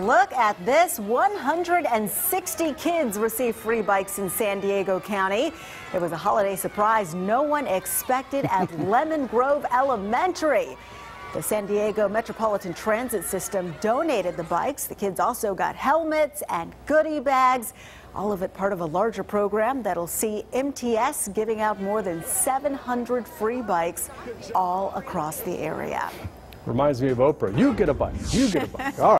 Look at this. 160 kids received free bikes in San Diego County. It was a holiday surprise no one expected at Lemon Grove Elementary. The San Diego Metropolitan Transit System donated the bikes. The kids also got helmets and goodie bags, all of it part of a larger program that'll see MTS giving out more than 700 free bikes all across the area. Reminds me of Oprah. You get a bike. You get a bike. All right.